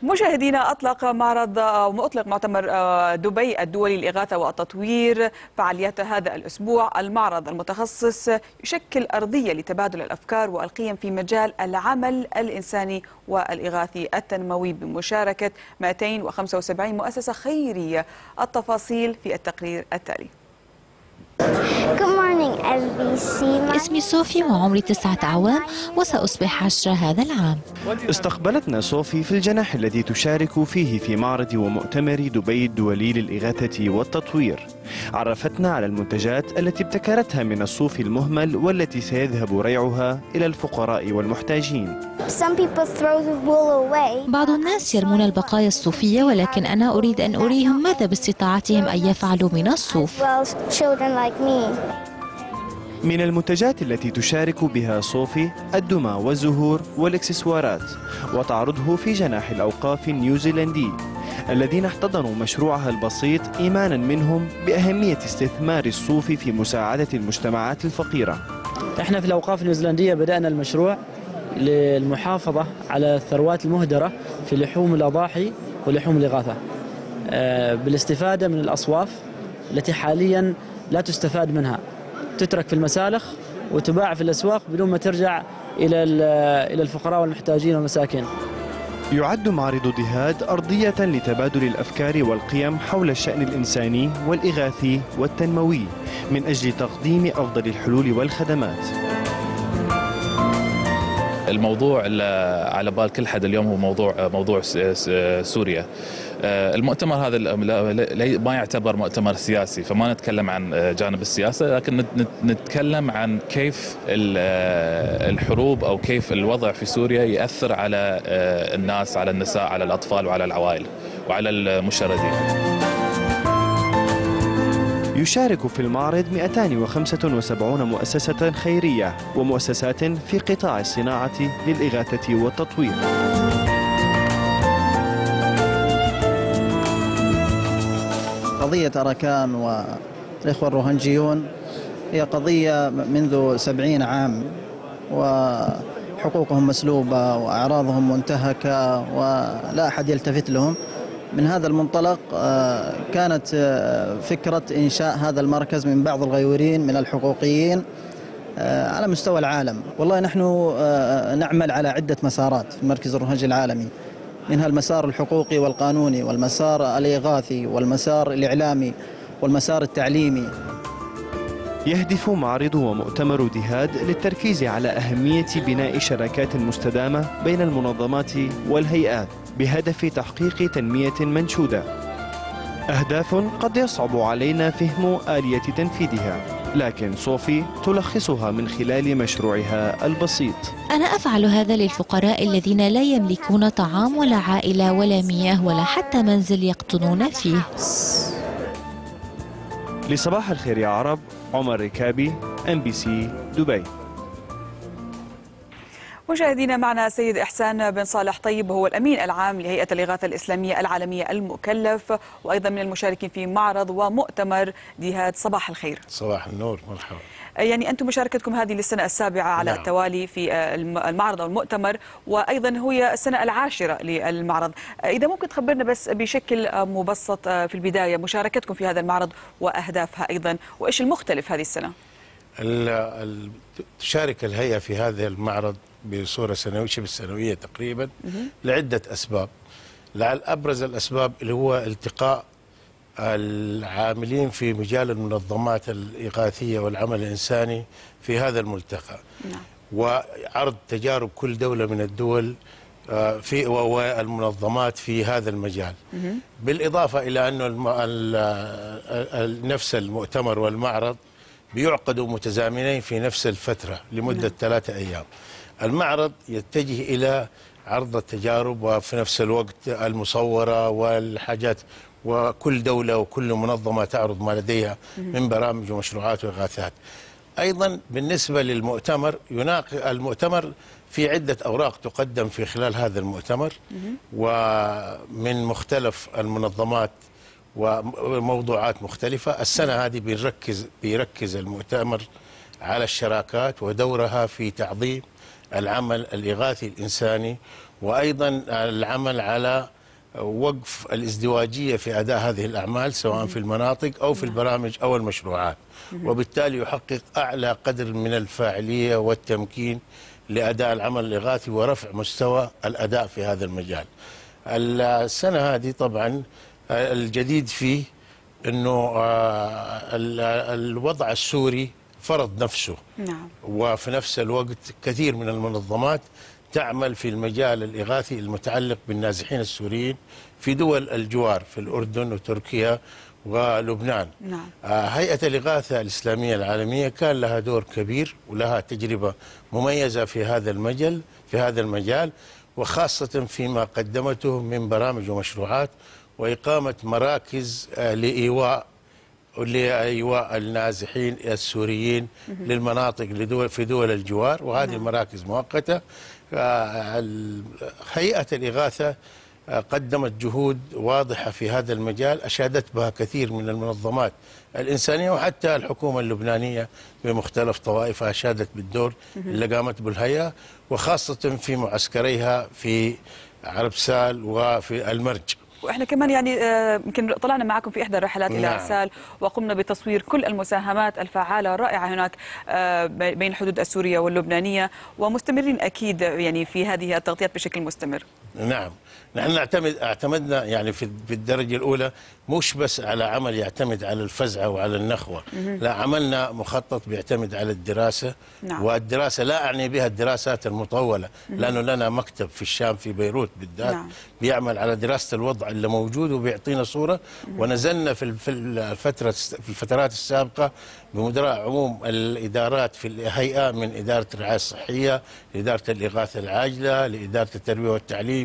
مشاهدينا، أطلق مؤتمر دبي الدولي للإغاثة والتطوير فعاليات هذا الأسبوع. المعرض المتخصص يشكل أرضية لتبادل الأفكار والقيم في مجال العمل الإنساني والإغاثي التنموي بمشاركة 275 مؤسسة خيرية. التفاصيل في التقرير التالي. اسمي صوفي وعمري 9 أعوام وسأصبح 10 هذا العام. استقبلتنا صوفي في الجناح الذي تشارك فيه في معرض ومؤتمر دبي الدولي للإغاثة والتطوير. عرفتنا على المنتجات التي ابتكرتها من الصوف المهمل والتي سيذهب ريعها إلى الفقراء والمحتاجين. بعض الناس يرمون البقايا الصوفية، ولكن أنا أريد أن أريهم ماذا باستطاعتهم أن يفعلوا من الصوف. من المنتجات التي تشارك بها صوفي الدمى والزهور والإكسسوارات، وتعرضه في جناح الأوقاف النيوزيلندي الذين احتضنوا مشروعها البسيط إيمانا منهم بأهمية استثمار الصوف في مساعدة المجتمعات الفقيرة. احنا في الأوقاف النيوزيلندية بدأنا المشروع للمحافظة على الثروات المهدرة في لحوم الأضاحي ولحوم الإغاثة، بالاستفادة من الأصواف التي حاليا لا تستفاد منها، تترك في المسالخ وتباع في الأسواق بدون ما ترجع إلى الفقراء والمحتاجين والمساكين. يعد معرض دهاد أرضية لتبادل الأفكار والقيم حول الشأن الإنساني والإغاثي والتنموي من أجل تقديم أفضل الحلول والخدمات. الموضوع اللي على بال كل حد اليوم هو موضوع سوريا. المؤتمر هذا ما يعتبر مؤتمر سياسي، فما نتكلم عن جانب السياسة، لكن نتكلم عن كيف الحروب أو كيف الوضع في سوريا يأثر على الناس، على النساء، على الأطفال وعلى العوائل وعلى المشردين. يشارك في المعرض 275 مؤسسة خيرية ومؤسسات في قطاع الصناعة للإغاثة والتطوير. قضية أراكان والإخوة الروهنجيون هي قضية منذ 70 عام، وحقوقهم مسلوبة وأعراضهم منتهكة ولا أحد يلتفت لهم. من هذا المنطلق كانت فكرة إنشاء هذا المركز من بعض الغيورين من الحقوقيين على مستوى العالم. والله نحن نعمل على عدة مسارات في مركز الروهنجي العالمي، منها المسار الحقوقي والقانوني، والمسار الإغاثي، والمسار الإعلامي، والمسار التعليمي. يهدف معرض ومؤتمر دهاد للتركيز على أهمية بناء شراكات مستدامة بين المنظمات والهيئات بهدف تحقيق تنمية منشودة، أهداف قد يصعب علينا فهم آلية تنفيذها، لكن صوفي تلخصها من خلال مشروعها البسيط. أنا أفعل هذا للفقراء الذين لا يملكون طعام ولا عائلة ولا مياه ولا حتى منزل يقطنون فيه. لصباح الخير يا عرب، عمر ركابي، MBC دبي. مشاهدينا، معنا سيد إحسان بن صالح طيب، هو الأمين العام لهيئة الإغاثة الإسلامية العالمية المكلف، وأيضا من المشاركين في معرض ومؤتمر دهاد. صباح الخير. صباح النور، مرحبا. يعني أنتم مشاركتكم هذه للسنة السابعة على التوالي في المعرض والمؤتمر، وأيضا هي السنة العاشرة للمعرض. إذا ممكن تخبرنا بس بشكل مبسط في البداية مشاركتكم في هذا المعرض وأهدافها أيضا، وإيش المختلف هذه السنة؟ تشارك الهيئة في هذا المعرض بصورة سنوية، شبه سنوية تقريبا، لعدة أسباب. لعل أبرز الأسباب اللي هو التقاء العاملين في مجال المنظمات الإغاثية والعمل الإنساني في هذا الملتقى، وعرض تجارب كل دولة من الدول في والمنظمات في هذا المجال، بالإضافة إلى أنه نفس المؤتمر والمعرض بيعقدوا متزامنين في نفس الفترة لمدة 3 أيام. المعرض يتجه إلى عرض التجارب وفي نفس الوقت المصورة والحاجات، وكل دولة وكل منظمة تعرض ما لديها من برامج ومشروعات وإغاثات. أيضا بالنسبة للمؤتمر، المؤتمر في عدة أوراق تقدم في خلال هذا المؤتمر ومن مختلف المنظمات وموضوعات مختلفة. السنة هذه بيركز المؤتمر على الشراكات ودورها في تعظيم العمل الإغاثي الإنساني وأيضا العمل على وقف الازدواجية في أداء هذه الأعمال سواء في المناطق أو في البرامج أو المشروعات، وبالتالي يحقق أعلى قدر من الفاعلية والتمكين لأداء العمل الإغاثي ورفع مستوى الأداء في هذا المجال. السنة هذه طبعا الجديد فيه أنه الوضع السوري فرض نفسه. نعم. وفي نفس الوقت كثير من المنظمات تعمل في المجال الإغاثي المتعلق بالنازحين السوريين في دول الجوار في الأردن وتركيا ولبنان. نعم. هيئة الإغاثة الإسلامية العالمية كان لها دور كبير ولها تجربة مميزة في هذا المجال وخاصة فيما قدمته من برامج ومشروعات وإقامة مراكز لإيواء النازحين السوريين للمناطق في دول الجوار، وهذه المراكز مؤقتة. هيئة الإغاثة قدمت جهود واضحة في هذا المجال أشادت بها كثير من المنظمات الإنسانية، وحتى الحكومة اللبنانية بمختلف طوائفها أشادت بالدور اللي قامت بالهيئة، وخاصة في معسكريها في عربسال وفي المرج. واحنا كمان يعني يمكن طلعنا معكم في احدى الرحلات الى عرسال وقمنا بتصوير كل المساهمات الفعاله الرائعه هناك بين الحدود السوريه واللبنانيه، ومستمرين اكيد يعني في هذه التغطيات بشكل مستمر. نعم، نحن اعتمدنا يعني في الدرجه الاولى مش بس على عمل يعتمد على الفزعه وعلى النخوه، لا، عملنا مخطط بيعتمد على الدراسه. نعم. والدراسه لا اعني بها الدراسات المطوله، لانه لنا مكتب في الشام في بيروت بالذات. نعم. بيعمل على دراسه الوضع اللي موجود وبيعطينا صوره. ونزلنا في الفترات السابقه بمدراء عموم الادارات في الهيئه، من اداره الرعايه الصحيه لاداره الاغاثه العاجله لاداره التربيه والتعليم،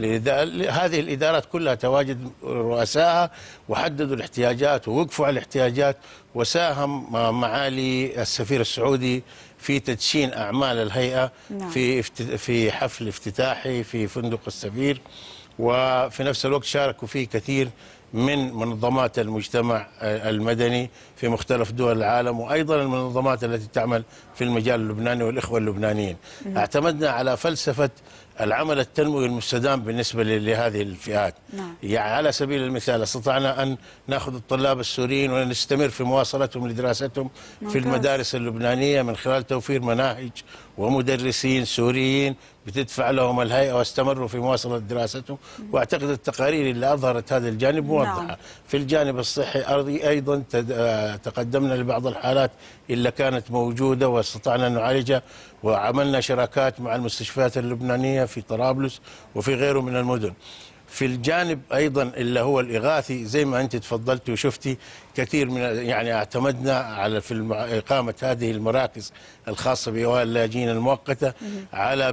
هذه الادارات كلها تواجد رؤسائها وحددوا الاحتياجات ووقفوا على الاحتياجات. وساهم معالي السفير السعودي في تدشين اعمال الهيئه. نعم. في حفل افتتاحي في فندق السفير، وفي نفس الوقت شاركوا فيه كثير من منظمات المجتمع المدني في مختلف دول العالم، وأيضا المنظمات التي تعمل في المجال اللبناني والإخوة اللبنانيين. اعتمدنا على فلسفة العمل التنموي المستدام بالنسبة لهذه الفئات. يعني على سبيل المثال استطعنا أن نأخذ الطلاب السوريين ونستمر في مواصلتهم لدراستهم في المدارس اللبنانية من خلال توفير مناهج ومدرسين سوريين بتدفع لهم الهيئة، واستمروا في مواصلة دراستهم. واعتقد التقارير اللي أظهرت هذا الجانب موضحة. نعم. في الجانب الصحي أيضا تقدمنا لبعض الحالات اللي كانت موجودة واستطعنا أن نعالجها، وعملنا شراكات مع المستشفيات اللبنانية في طرابلس وفي غيره من المدن. في الجانب أيضا اللي هو الإغاثي زي ما أنت تفضلت وشفتي كثير من يعني اعتمدنا على إقامة هذه المراكز الخاصة بإيواء اللاجئين المؤقتة على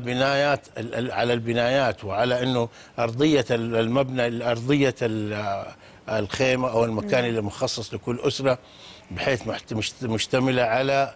البنايات وعلى أنه أرضية المبنى، أرضية الخيمة أو المكان اللي مخصص لكل أسرة، بحيث مشتملة على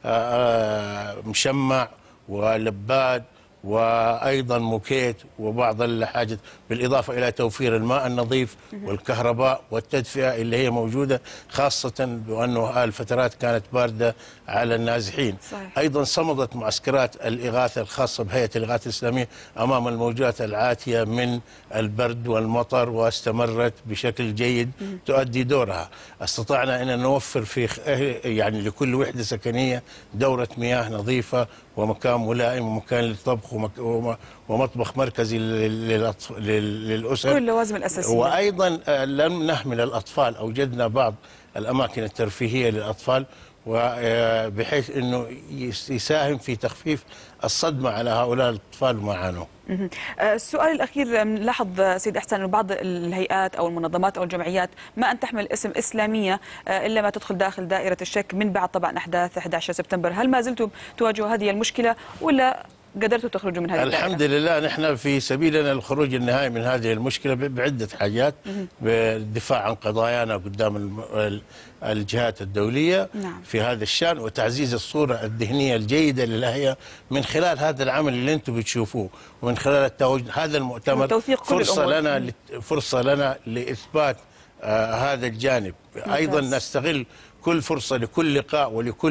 مشمع ولباد وأيضا موكيت وبعض الحاجات، بالإضافة إلى توفير الماء النظيف والكهرباء والتدفئة اللي هي موجودة، خاصة بأنه الفترات كانت باردة على النازحين. صحيح. أيضا صمدت معسكرات الإغاثة الخاصة بهيئة الإغاثة الإسلامية أمام الموجات العاتية من البرد والمطر، واستمرت بشكل جيد تؤدي دورها. استطعنا أن نوفر يعني لكل وحدة سكنية دورة مياه نظيفة ومكان ملائم ومكان للطبخ ومطبخ مركزي للأسر، كل اللوازم الأساسية. وأيضا لم نهمل الأطفال، أوجدنا بعض الأماكن الترفيهية للأطفال، وبحيث أنه يساهم في تخفيف الصدمة على هؤلاء الأطفال وما عانوا. السؤال الأخير، نلاحظ سيد إحسان أن بعض الهيئات أو المنظمات أو الجمعيات ما أن تحمل اسم إسلامية إلا ما تدخل داخل دائرة الشك من بعد طبعا أحداث 11 سبتمبر. هل ما زلتم تواجهوا هذه المشكلة ولا قدرتوا تخرجوا من هذه الدائرة؟ الحمد لله نحن في سبيلنا للخروج النهائي من هذه المشكلة بعدة حاجات، بالدفاع عن قضايانا قدام الجهات الدولية. نعم. في هذا الشأن، وتعزيز الصورة الذهنية الجيدة للهيئة من خلال هذا العمل اللي أنتم بتشوفوه، ومن خلال التواجد هذا المؤتمر فرصة لنا لإثبات هذا الجانب. أيضا نستغل كل فرصة لكل لقاء ولكل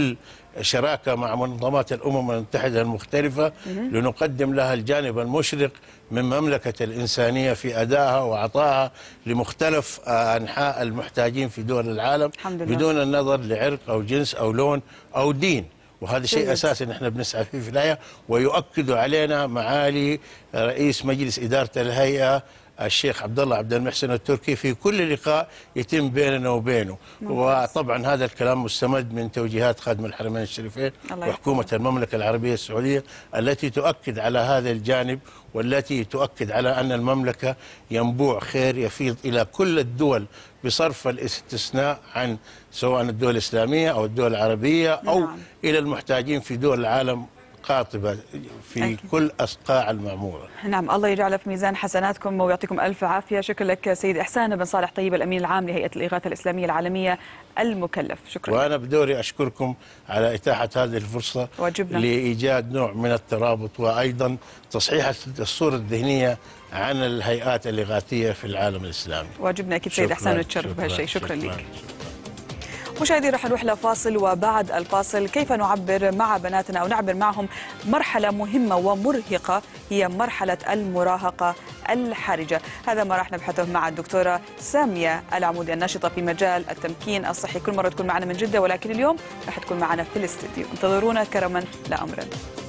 شراكة مع منظمات الأمم المتحدة المختلفة لنقدم لها الجانب المشرق من مملكة الإنسانية في أدائها وعطائها لمختلف أنحاء المحتاجين في دول العالم بدون النظر لعرق أو جنس أو لون أو دين. وهذا شيء أساسي نحن بنسعى فيه في الهيئة، ويؤكد علينا معالي رئيس مجلس إدارة الهيئة الشيخ عبد الله عبد المحسن التركي في كل لقاء يتم بيننا وبينه. وطبعا هذا الكلام مستمد من توجيهات خادم الحرمين الشريفين وحكومة المملكة العربية السعودية التي تؤكد على هذا الجانب، والتي تؤكد على أن المملكة ينبوع خير يفيض إلى كل الدول بصرف الاستثناء عن سواء الدول الإسلامية أو الدول العربية أو إلى المحتاجين في دول العالم قاطبة في كل أصقاع المعمورة. نعم، الله يجعله في ميزان حسناتكم ويعطيكم ألف عافية. شكرا لك سيد إحسان بن صالح طيب، الأمين العام لهيئة الإغاثة الإسلامية العالمية المكلف. شكرا. وأنا بدوري أشكركم على إتاحة هذه الفرصة لإيجاد نوع من الترابط وأيضا تصحيح الصورة الذهنية عن الهيئات الإغاثية في العالم الإسلامي. واجبنا أكيد سيد إحسان، ونتشرف بهالشيء. شكرا لك. مشاهدي، رح نروح لفاصل، وبعد الفاصل كيف نعبر مع بناتنا أو نعبر معهم مرحلة مهمة ومرهقة هي مرحلة المراهقة الحرجة. هذا ما راح نبحثه مع الدكتورة سامية العمودي الناشطة في مجال التمكين الصحي. كل مرة تكون معنا من جدة، ولكن اليوم راح تكون معنا في الاستديو. انتظرونا كرما لا أمرا.